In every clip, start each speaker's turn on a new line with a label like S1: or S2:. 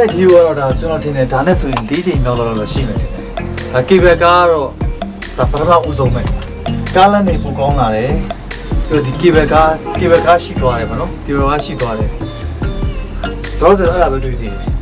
S1: 在提我了，ကျွန်တော်ထင်တယ်ဒါနဲ့ဆိုရင်၄ချိန်လောက်တော့ရှိမယ်ထင်တယ်။ဒါကေဘယ်ကားတော့ဒါပထမဦးဆုံးပဲ။ကားလည်းနေပိုကောင်းလာတယ်။ပြီးတော့ဒီကေဘယ်ကားရှိသွားတယ်ဗောနော်။ကေဘယ်ကားရှိသွားတယ်။တော့ဆိုအဲ့ဒါပဲတွေ့သေးတယ်။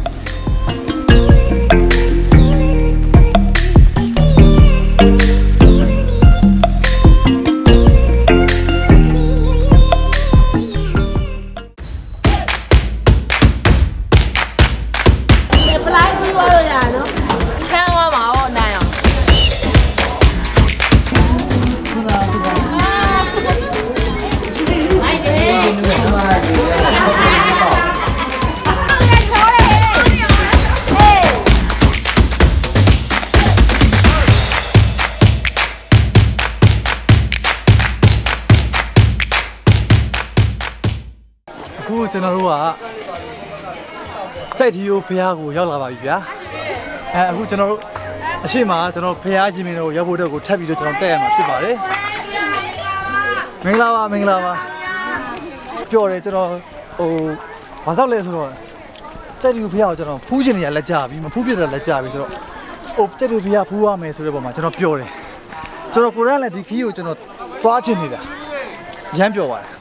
S1: အခုကျွန်တော်တို့ကကြိုက်တီယိုဖះကိုရောက်လာပါပြီဗျာအခုကျွန်တော်တို့အရှိမကျွန်တော်ဖះချင်းမင်းတို့ရောက်ဖို့အတွက်ကိုထပ်ပြီးတော့ကျွန်တော်တက်ရမှာဖြစ်ပါတယ်မင်္ဂလာပါမင်္ဂလာပါပြောတယ်ကျွန်တော်ဘာသာလဲဆိုတော့ကြိုက်တီယိုဖះကိုကျွန်တော်ဖူးချင်နေရလက်ကြပြီမဖူးပြတဲ့လက်ကြပြီဆိုတော့ကြိုက်တီယိုဖះဖူးရမယ်ဆိုတဲ့ပုံမှာကျွန်တော်ပြောတယ်ကျွန်တော်ကိုရန်လည်းဒီခီးကိုကျွန်တော်သွားချင်နေတာရမ်းပြောပါတယ်